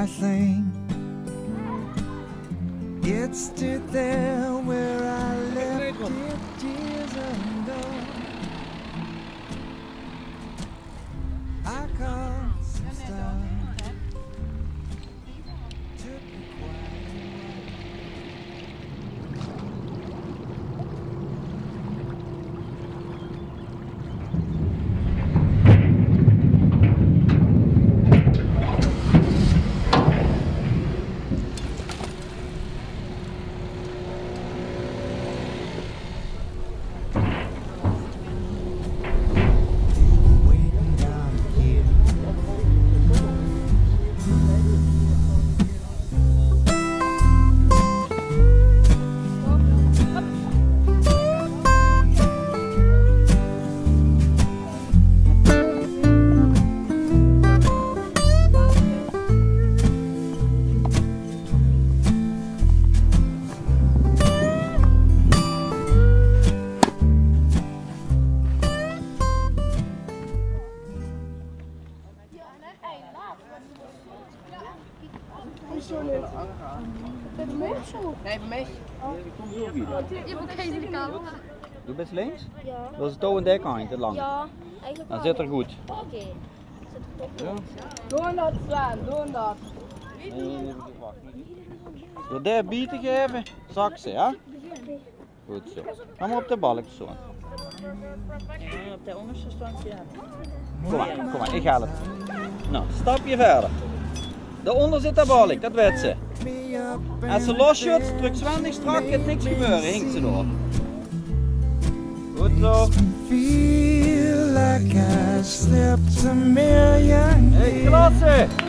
think it stood there where I left it years ago. I caught some stars, took me quite a Nee, voor mij. Kom zo weer. Je moet geen de camera. Doe best links? Ja. Dat is het touw en dek aan, te lang. Ja, eigenlijk Dan wel. zit er goed. Oké. Zit er toch Ja. Doe dat slaan, doe dat. Nee, wacht. Door daar bieten geven, zak ze, ja? Goed zo. Ga maar op de balk zo. Ja, op de onderste stand, ja. Kom maar, ik ga het. Nou, stapje verder. Daaronder zit de balk, dat weet ze. Als ze losschudt, druk zwendig strak, gaat niks gebeuren, hinkt ze door. Goed zo. feel like I slept a million Hey, klasse!